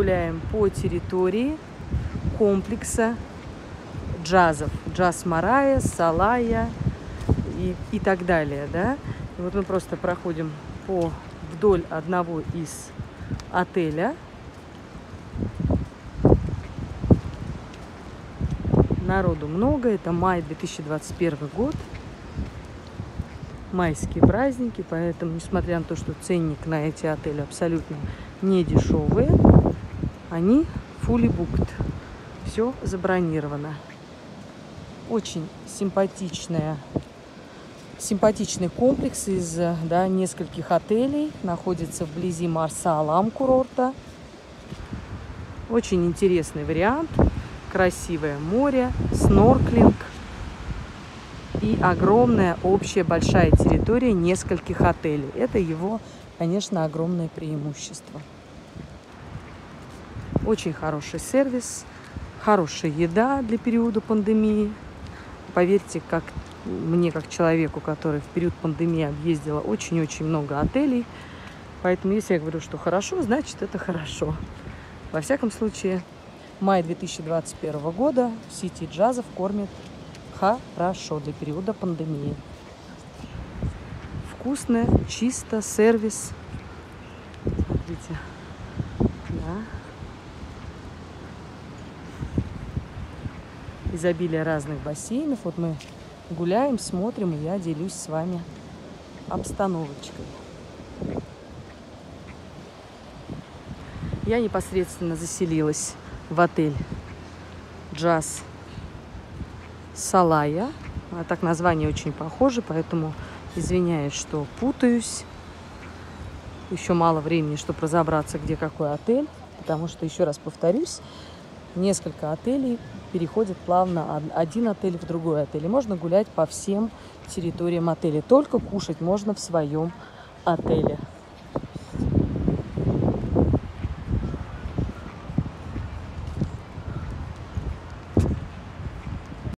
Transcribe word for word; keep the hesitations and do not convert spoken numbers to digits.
гуляем по территории комплекса джазов. Джаз Марая, Салая и, и так далее. Да? И вот мы просто проходим по, вдоль одного из отеля. Народу много. Это май две тысячи двадцать первый год. Майские праздники. Поэтому, несмотря на то, что ценник на эти отели абсолютно не дешевые, они fully booked. Все забронировано. Очень симпатичная, симпатичный комплекс из да, нескольких отелей. Находится вблизи Марса-Алам курорта. Очень интересный вариант. Красивое море, снорклинг и огромная общая большая территория нескольких отелей. Это его, конечно, огромное преимущество. Очень хороший сервис, хорошая еда для периода пандемии. Поверьте, как мне, как человеку, который в период пандемии объездила очень-очень много отелей. Поэтому, если я говорю, что хорошо, значит, это хорошо. Во всяком случае, май две тысячи двадцать первого года в сети джазов кормят хорошо для периода пандемии. Вкусно, чисто, сервис. Смотрите. Да. Изобилие разных бассейнов. Вот мы гуляем, смотрим, и я делюсь с вами обстановочкой. Я непосредственно заселилась в отель Джаз Салая. А так название очень похоже, поэтому извиняюсь, что путаюсь. Еще мало времени, чтобы разобраться, где какой отель. Потому что, еще раз повторюсь, несколько отелей переходят плавно один отель в другой отель. И можно гулять по всем территориям отеля. Только кушать можно в своем отеле.